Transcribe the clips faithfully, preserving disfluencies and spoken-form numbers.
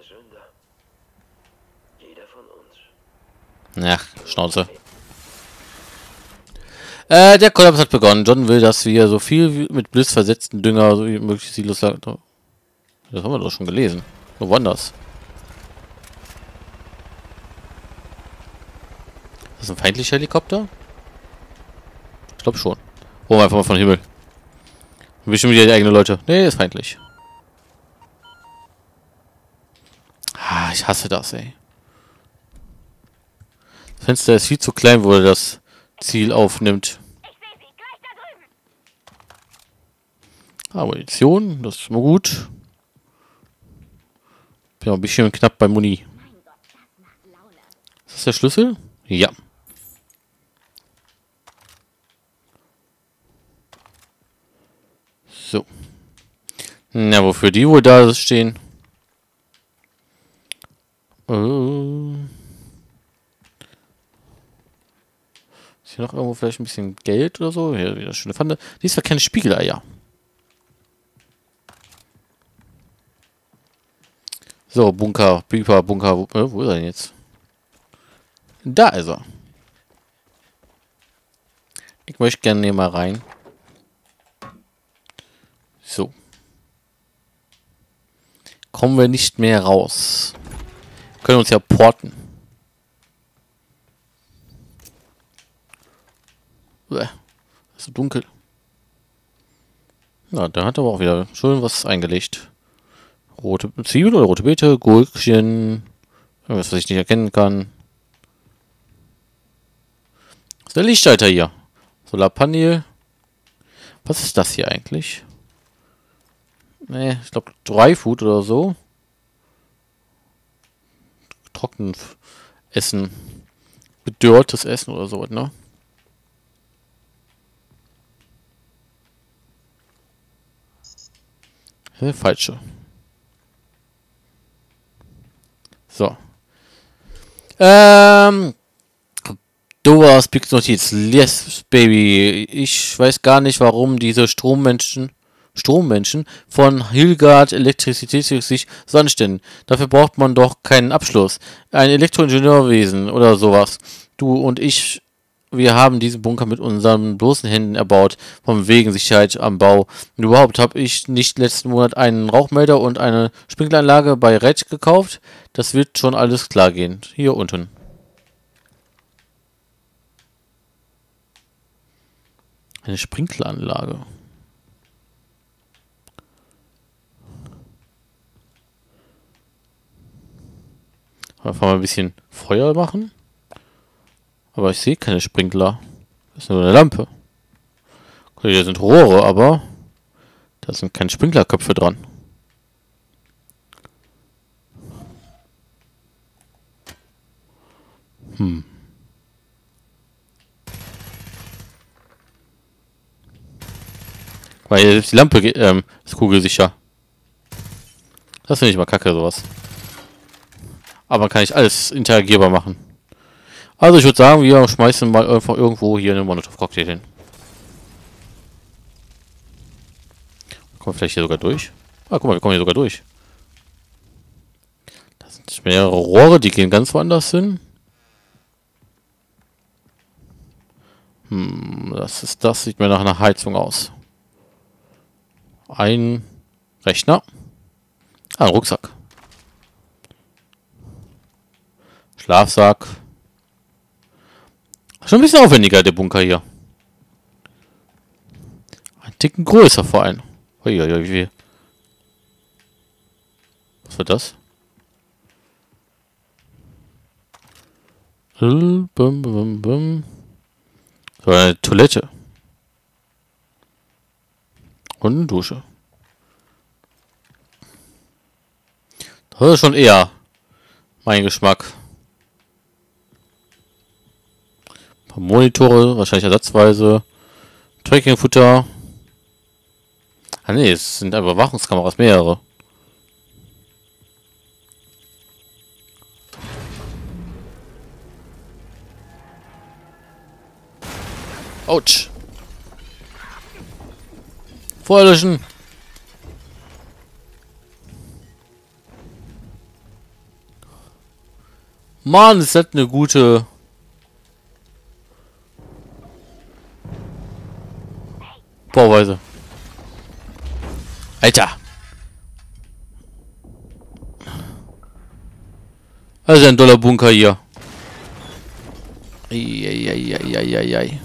Sünder. Jeder von uns. Ach, Schnauze. Äh, der Kollaps hat begonnen. John will, dass wir so viel wie mit blitzversetzten Dünger so wie möglich Silos lang. Das haben wir doch schon gelesen. Wo war das? Ist das ein feindlicher Helikopter? Ich glaube schon. Oh, einfach mal von Himmel. Bestimmt wieder die eigenen Leute. Nee, ist feindlich. Ah, ich hasse das, ey. Das Fenster ist viel zu klein, wo er das Ziel aufnimmt. Ah, Munition, das ist mal gut. Bin auch ein bisschen knapp bei Muni. Ist das der Schlüssel? Ja. So. Na, wofür die wohl da stehen? Oh. Ist hier noch irgendwo vielleicht ein bisschen Geld oder so? Hier wieder schöne Pfanne. Die ist ja keine Spiegeleier. So, Bunker, Beeper, Bunker. Wo, äh, wo ist er denn jetzt? Da ist er. Ich möchte gerne hier mal rein. So. Kommen wir nicht mehr raus. Können uns ja porten. Uäh, ist so dunkel. Na, da hat er aber auch wieder schön was eingelegt. Rote Zwiebeln oder rote Beete, Gurkchen. Irgendwas, was ich nicht erkennen kann. Was ist der Lichtschalter hier? Solarpanel. Was ist das hier eigentlich? Nee, ich glaube Dryfood oder so. Trocken Essen. Bedörrtes Essen oder so, ne? Ja, falsche. So. Ähm. Du warst Big Notiz. Yes, Baby. Ich weiß gar nicht, warum diese Strommenschen, Strommenschen von Hildegard Elektrizität sich so anstellen. Dafür braucht man doch keinen Abschluss. Ein Elektroingenieurwesen oder sowas. Du und ich, wir haben diesen Bunker mit unseren bloßen Händen erbaut, von wegen Sicherheit am Bau. Und überhaupt habe ich nicht letzten Monat einen Rauchmelder und eine Sprinkleranlage bei Red gekauft. Das wird schon alles klar gehen. Hier unten. Eine Sprinkleranlage. Einfach mal ein bisschen Feuer machen. Aber ich sehe keine Sprinkler. Das ist nur eine Lampe. Okay, hier sind Rohre, aber da sind keine Sprinklerköpfe dran. Hm. Weil selbst die Lampe ähm, ist kugelsicher. Das finde ich mal kacke, sowas. Aber kann ich alles interagierbar machen. Also ich würde sagen, wir schmeißen mal einfach irgendwo hier einen Molotov-Cocktail hin. Kommen wir vielleicht hier sogar durch? Ah, guck mal, wir kommen hier sogar durch. Das sind mehrere Rohre, die gehen ganz woanders hin. Hm, das ist, das sieht mir nach einer Heizung aus. Ein Rechner. Ah, ein Rucksack. Schlafsack. Schon ein bisschen aufwendiger, der Bunker hier. Ein Ticken größer vor allem. Uiuiui, wie viel. Was wird das? Bum, bum, bum, bum. So, eine Toilette. Und eine Dusche. Das ist schon eher mein Geschmack. Ein paar Monitore, wahrscheinlich ersatzweise. Trackingfutter. Ah ne, es sind Überwachungskameras, mehrere. Autsch. Feuer löschen. Mann, ist das eine gute... Bauweise. Alter! Das ist ein doller Bunker hier. Eieieiei.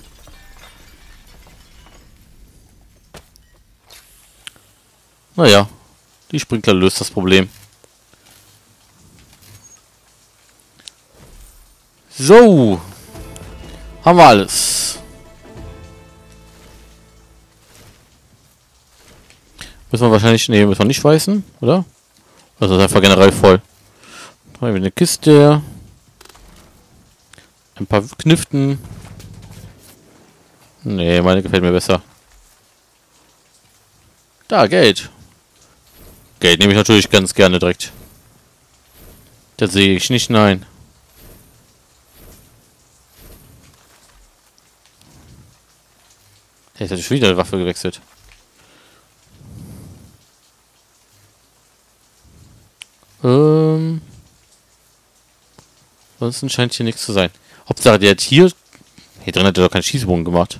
Naja, die Sprinkler löst das Problem. So. Haben wir alles. Müssen wir wahrscheinlich... Ne, müssen wir nicht schweißen, oder? Das ist einfach generell voll. Da haben wir eine Kiste. Ein paar Kniften. Ne, meine gefällt mir besser. Da, Geld. Geld nehme ich natürlich ganz gerne direkt. Das sehe ich nicht, nein. Jetzt hat er schon wieder eine Waffe gewechselt. Ähm. Ansonsten scheint hier nichts zu sein. Hauptsache, der hat hier... Hier drin hat er doch keinen Schießbogen gemacht.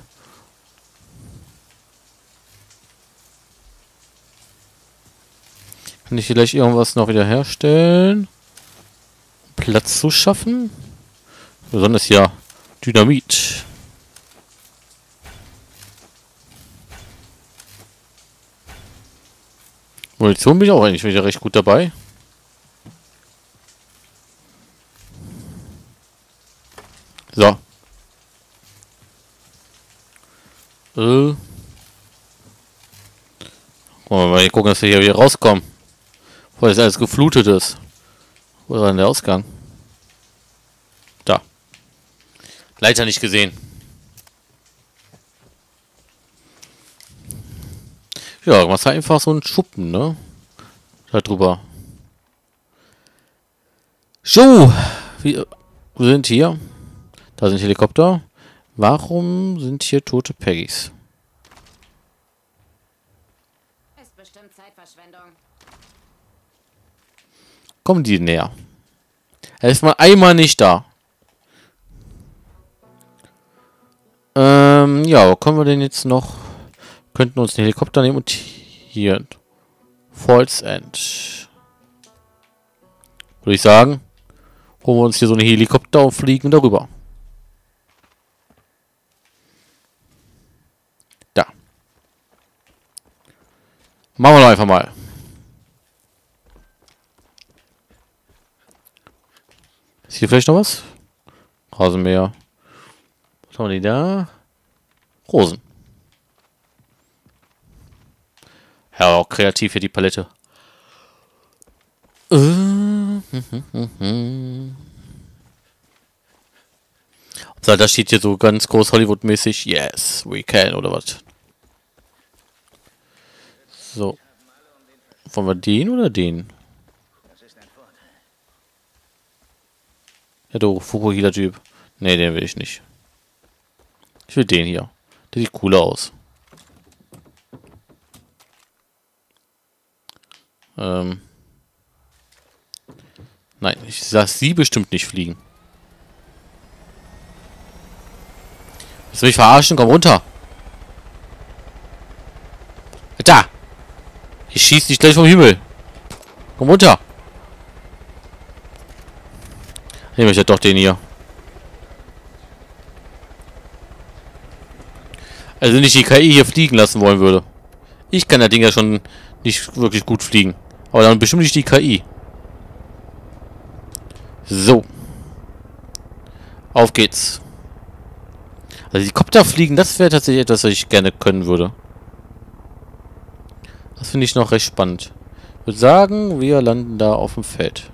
Kann ich vielleicht irgendwas noch wieder herstellen? Platz zu schaffen? Besonders ja Dynamit. Munition bin ich auch eigentlich wieder recht gut dabei. So. Äh. Wollen wir mal gucken, dass wir hier wieder rauskommen. Weil das alles geflutet ist. Wo war denn der Ausgang? Da. Leiter nicht gesehen. Ja, machst halt einfach so einen Schuppen, ne? Da drüber. So. Wir sind hier. Da sind Helikopter. Warum sind hier tote Peggys? Ist bestimmt Zeitverschwendung. Kommen die näher. Er ist mal einmal nicht da. Ähm, ja, wo kommen wir denn jetzt noch? Könnten uns einen Helikopter nehmen und hier. Falls End. Würde ich sagen. Holen wir uns hier so einen Helikopter und fliegen darüber. Da. Machen wir doch einfach mal. Ist hier vielleicht noch was? Rasenmäher. Was haben die da? Rosen. Ja, auch kreativ hier die Palette. Äh, hm, hm, hm, hm. So, da steht hier so ganz groß Hollywood-mäßig. Yes, we can, oder was? So. Wollen wir den oder den? Ja, du Fukuhila-Typ. Ne, den will ich nicht. Ich will den hier. Der sieht cooler aus. Ähm. Nein, ich lasse sie bestimmt nicht fliegen. Willst du mich verarschen? Komm runter. Da! Ich schieß dich gleich vom Himmel. Komm runter. Nehme ich ja doch den hier. Also nicht die K I hier fliegen lassen wollen würde. Ich kann das Ding ja schon nicht wirklich gut fliegen. Aber dann bestimmt nicht die K I. So. Auf geht's. Also die Kopter fliegen, das wäre tatsächlich etwas, was ich gerne können würde. Das finde ich noch recht spannend. Ich würde sagen, wir landen da auf dem Feld.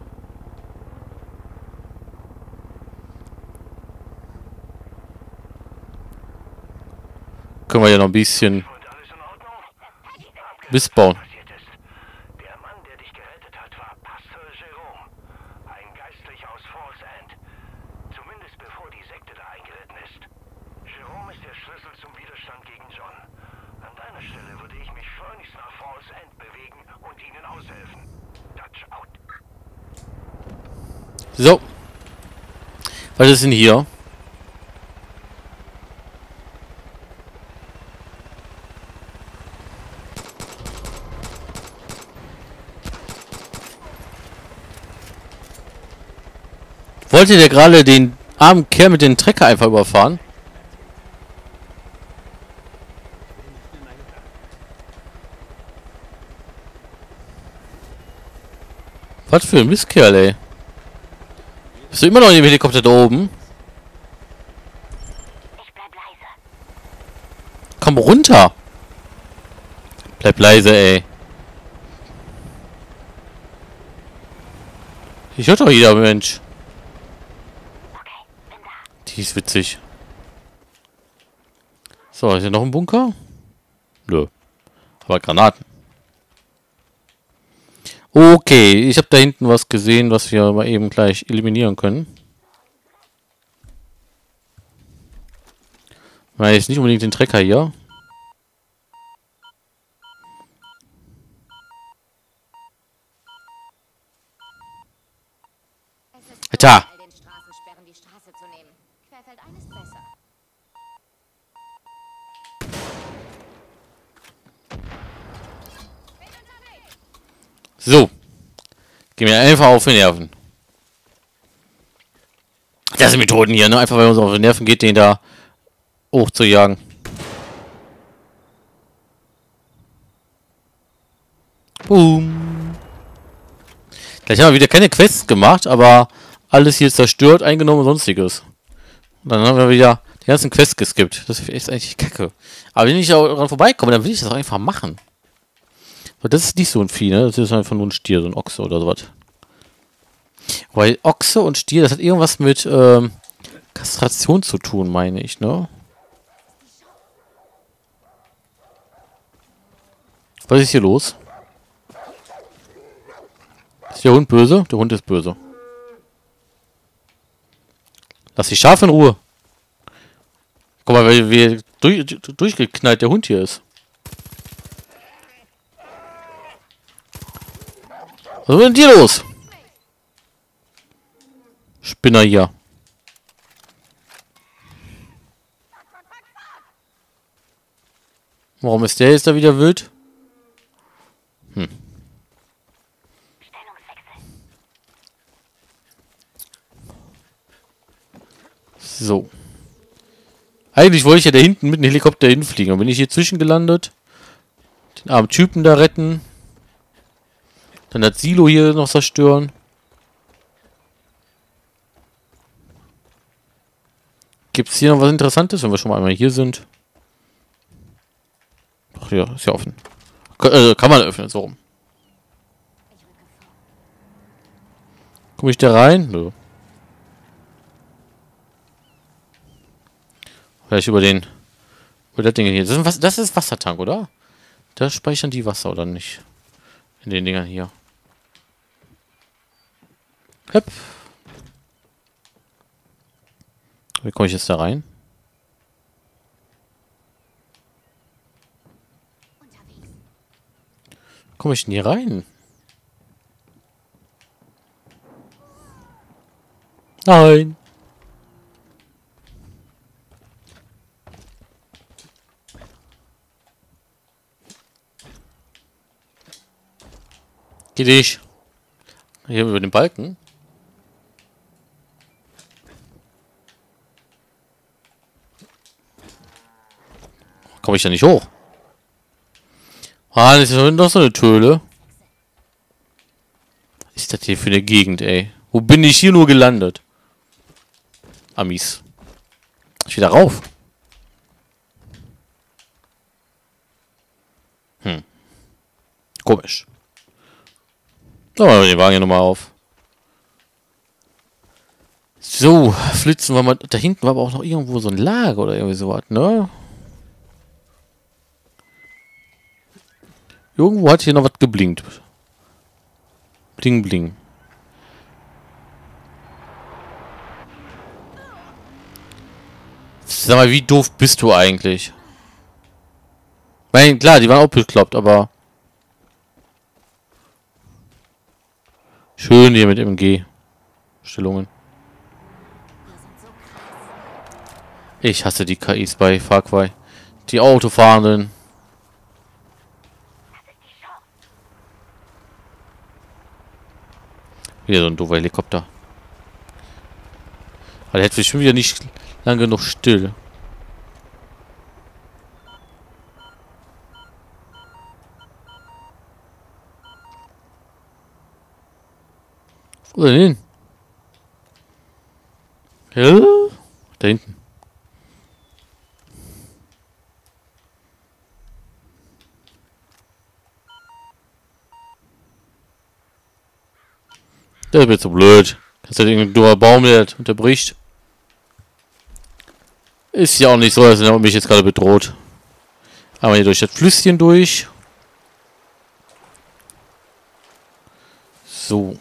Können wir ja noch ein bisschen missbauen. Der Mann, der dich gerettet hat, war Pastor Jerome, ein Geistlicher aus Falls End. Zumindest bevor die Sekte da eingeritten ist. Jerome ist der Schlüssel zum Widerstand gegen John. An deiner Stelle würde ich mich schleunigst nach Falls End bewegen und ihnen aushelfen. Touch out. So, Was ist denn hier? Wollte der gerade den armen Kerl mit dem Trecker einfach überfahren? Was für ein Mistkerl, ey. Bist du immer noch in dem Helikopter da oben? Ich bleib leise. Komm runter! Bleib leise, ey. Ich hört doch jeder Mensch. Okay, bin da. Die ist witzig. So, ist hier noch ein Bunker? Nö. Aber Granaten. Okay, ich habe da hinten was gesehen, was wir mal eben gleich eliminieren können. Nein, jetzt nicht unbedingt den Trecker hier. Es ist Alter! all den Straßensperren die Straße zu nehmen. Querfeldein ist besser. So. Geh mir einfach auf die Nerven. Das sind Methoden hier, ne? Einfach weil uns auf die Nerven geht, den da hochzujagen. Boom. Gleich haben wir wieder keine Quests gemacht, aber alles hier zerstört, eingenommen und sonstiges. Und dann haben wir wieder die ganzen Quests geskippt. Das ist eigentlich kacke. Aber wenn ich daran vorbeikomme, dann will ich das auch einfach machen. Aber das ist nicht so ein Vieh, ne? Das ist einfach nur ein Stier, so ein Ochse oder sowas. Weil Ochse und Stier, das hat irgendwas mit ähm, Kastration zu tun, meine ich, ne? Was ist hier los? Ist der Hund böse? Der Hund ist böse. Lass die Schafe in Ruhe. Guck mal, wie, wie durch, durchgeknallt der Hund hier ist. Was ist denn hier los? Spinner hier. Warum ist der jetzt da wieder wild? Hm. So. Eigentlich wollte ich ja da hinten mit dem Helikopter hinfliegen. Und bin ich hier zwischengelandet. Den armen Typen da retten. Dann das Silo hier noch zerstören. Gibt es hier noch was Interessantes, wenn wir schon mal einmal hier sind? Ach ja, ist ja offen. Kann, äh, kann man öffnen, so rum. Komme ich da rein? Nö. Vielleicht über den... Über das Ding hier. Das ist, was, das ist Wassertank, oder? Da speichern die Wasser, oder nicht? In den Dingern hier. Hopp. Wie komme ich jetzt da rein? Komme ich denn hier rein? Nein. Geh dich. Hier über den Balken. Komme ich da nicht hoch? Ah, das ist noch so eine Töle. Was ist das hier für eine Gegend, ey? Wo bin ich hier nur gelandet? Amis. Ich wieder rauf. Hm. Komisch. So, machen wir den Wagen hier nochmal auf. So, flitzen wir mal. Da hinten war aber auch noch irgendwo so ein Lager oder irgendwie sowas, ne? Irgendwo hat hier noch was geblinkt. Bling, bling. Sag mal, wie doof bist du eigentlich? Nein, klar, die waren auch bekloppt, aber... Schön hier mit M G. Stellungen. Ich hasse die K Is bei Far Cry. Die Autofahrenden. Wieder so ein doofer Helikopter. Aber der hält sich schon wieder nicht lang genug still. Wo denn hin? Ja? Da hinten. Der wird so blöd. Das ist ja irgendein dummer Baum, der unterbricht. Ist ja auch nicht so, als er mich jetzt gerade bedroht. Einmal hier durch das Flüsschen durch. So.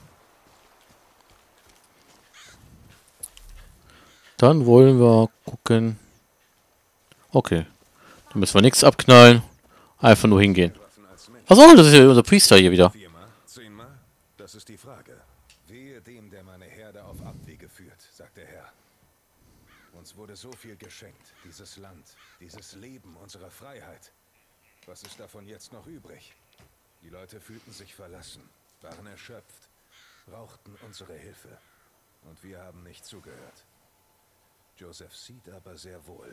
Dann wollen wir gucken. Okay. Dann müssen wir nichts abknallen. Einfach nur hingehen. Achso, das ist ja unser Priester hier wieder. Viermal? Zehnmal? Das ist die Frage. Wehe dem, der meine Herde auf Abwege führt, sagt der Herr. Uns wurde so viel geschenkt. Dieses Land, dieses Leben, unsere Freiheit. Was ist davon jetzt noch übrig? Die Leute fühlten sich verlassen, waren erschöpft, brauchten unsere Hilfe. Und wir haben nicht zugehört. Joseph sieht aber sehr wohl.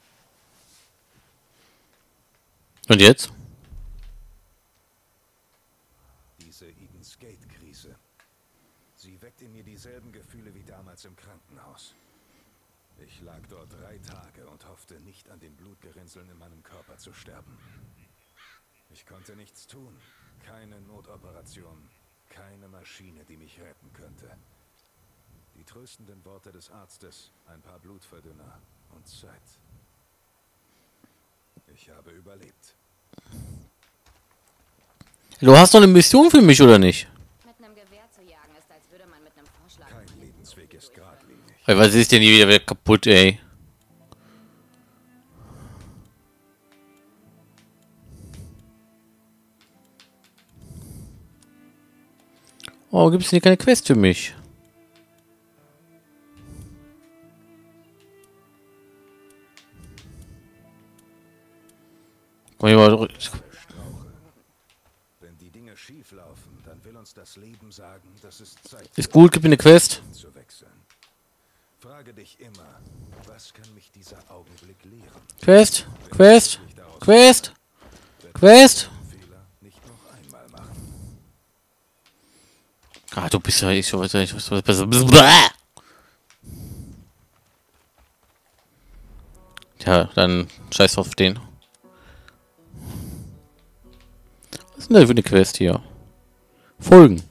Und jetzt? Diese Eden's Gate-Krise. Sie weckt in mir dieselben Gefühle wie damals im Krankenhaus. Ich lag dort drei Tage und hoffte nicht an den Blutgerinnseln in meinem Körper zu sterben. Ich konnte nichts tun. Keine Notoperation. Keine Maschine, die mich retten könnte. Die tröstenden Worte des Arztes, ein paar Blutverdünner und Zeit. Ich habe überlebt. Du hast doch eine Mission für mich, oder nicht? Mit einem Gewehr zu jagen ist, als würde man mit einem Vorschlag. Kein Lebensweg ist geradlinig. Ey, was ist denn hier wieder kaputt, ey? Oh, gibt es denn hier keine Quest für mich? Komm hier mal. Wenn die Dinge schief laufen, dann will uns das Leben sagen, dass es Zeit Ist gut, gib mir eine Quest. zu wechseln. Frage dich immer, was kann mich dieser Augenblick lehren? Quest, Quest, Quest, Quest. Fehler nicht noch einmal machen. Ah, du bist ja ich weiß nicht, was was besser. Bäh! Tja, dann scheiß auf den. Was ist denn da für eine Quest hier? Folgen.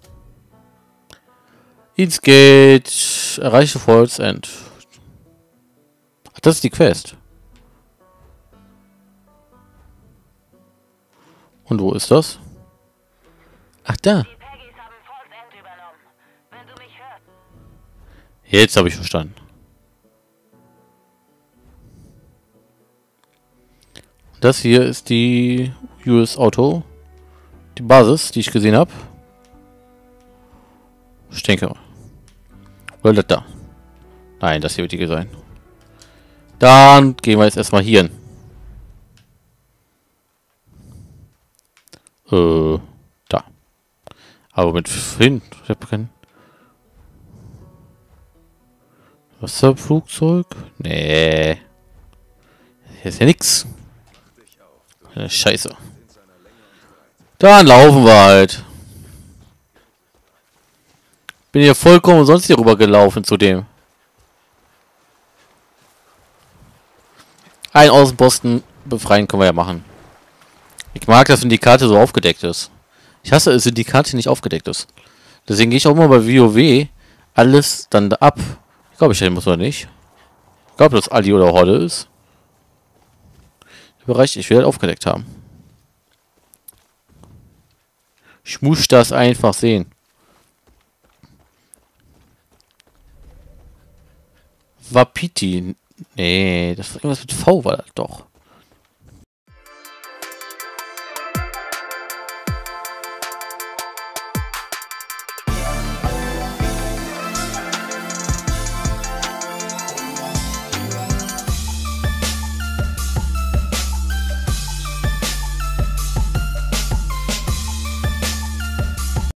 Eden's Gate. Erreiche Falls End. Ach, das ist die Quest. Und wo ist das? Ach, da. Die Peggies haben Falls End übernommen. Wenn du mich hörst. Jetzt habe ich verstanden. Das hier ist die U S Auto. Die Basis, die ich gesehen habe. Ich denke. Oder das da. Nein, das hier wird die sein. Dann gehen wir jetzt erstmal hier hin. Äh, da. Aber mit hin. Ich habe keinen. Wasserflugzeug? Nee. Hier ist ja nix. Scheiße. Dann laufen wir halt. Bin hier vollkommen umsonst hier rüber gelaufen zu dem. Ein Außenposten befreien können wir ja machen. Ich mag, dass wenn die Karte so aufgedeckt ist. Ich hasse es, wenn die Karte nicht aufgedeckt ist. Deswegen gehe ich auch immer bei WoW alles dann ab. Ich glaube, ich muss oder nicht. Ich glaube, dass Ali oder Horde ist. Der Bereich, ich will halt aufgedeckt haben. Ich muss das einfach sehen. Wapiti. Nee, das war irgendwas mit V, war das doch.